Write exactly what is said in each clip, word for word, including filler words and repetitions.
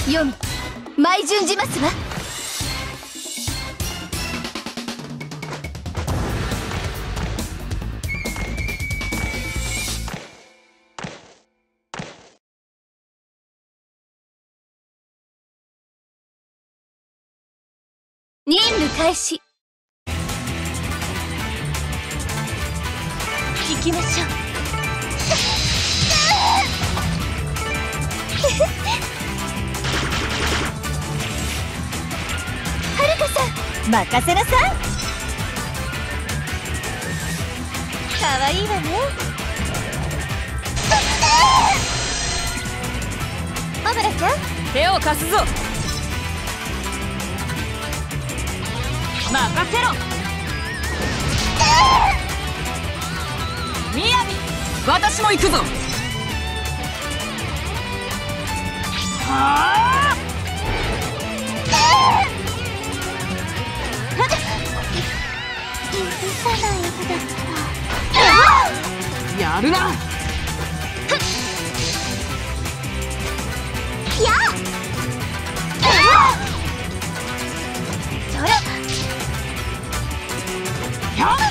読み舞順じますわ。任務開始。行きましょう。はるかさん任せなさい。かわいいわね。アムラちゃん手を貸すぞ。任せろ。みやび私も行くぞ。はあ許さないやつだったらやるな。 やそれやっ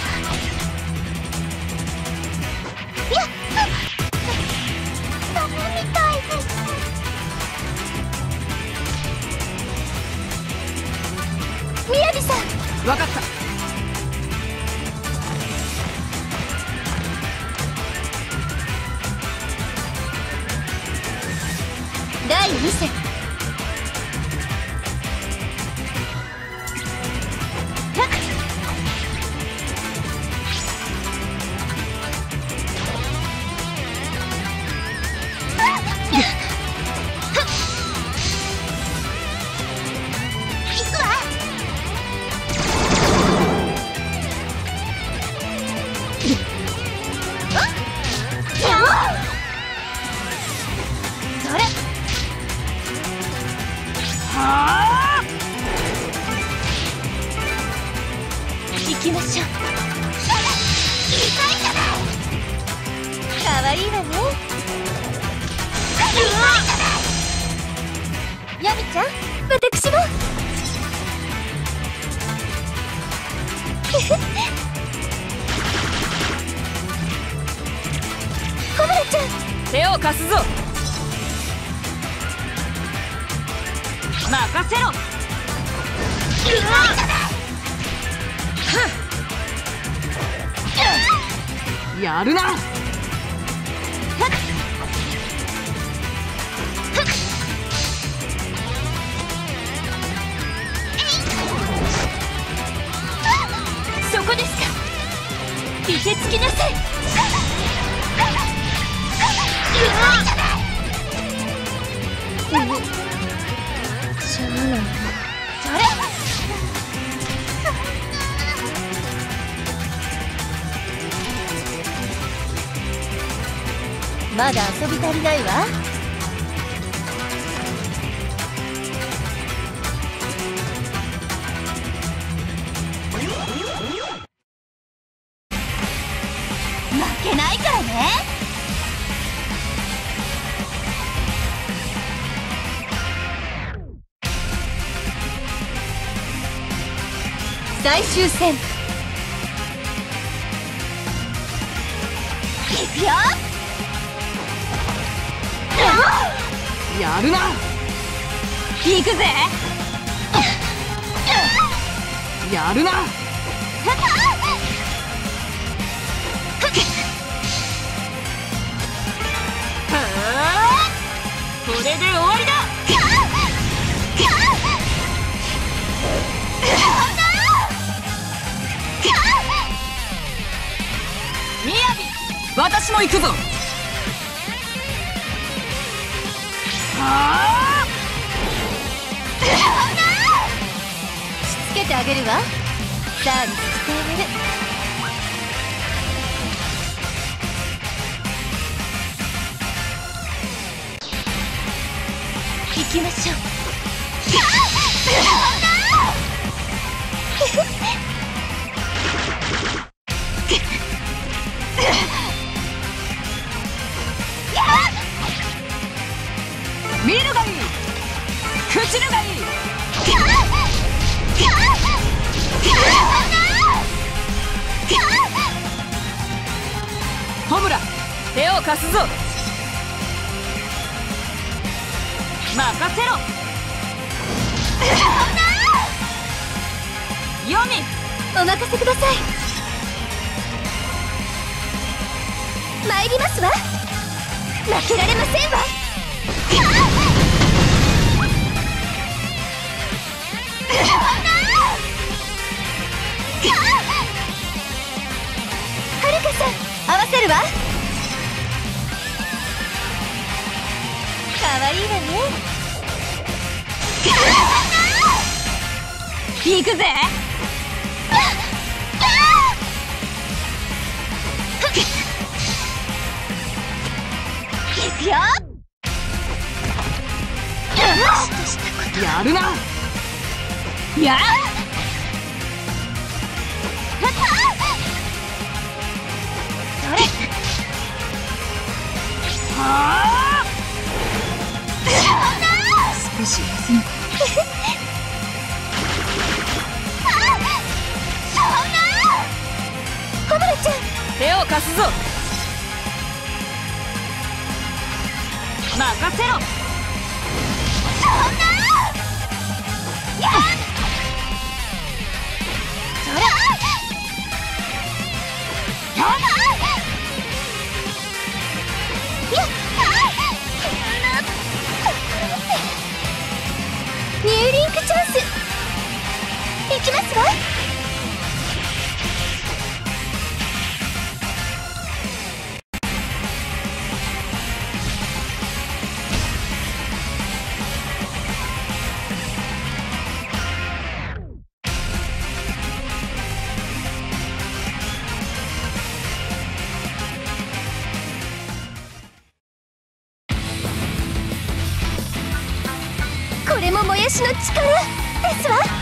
やっダメみたいです。みやびさんわかった。 だいに戦行きましょう。かわいいわね。ヤミちゃん私もコブラちゃん手を貸すぞ。任せろ。やるな。 そこですか。見せつきなさい。しゃあないな。それまだ遊び足りないわ。負けないからね。最終戦いくよ。 やるな。 行くぜ。 やるな。これで終わりだ。みやび私も行くぞ。はあしつけてあげるわ。サービスしてあげる。行きましょう。見るがいい。 ムラ、手を貸すぞ。任せろ。ヨミ、 お任せください。参りますわ。負けられませんわ。はるかさん、合わせるわ。かわいいわね。 行くぜ。 ですよ。 やるな。やっそれ。 はあ。少し休む。 コムラちゃん、 手を貸すぞ。任せろ。 そんな。やっそれ。やっやっニューリンクチャンス。いきますわ。これももやしの力ですわ。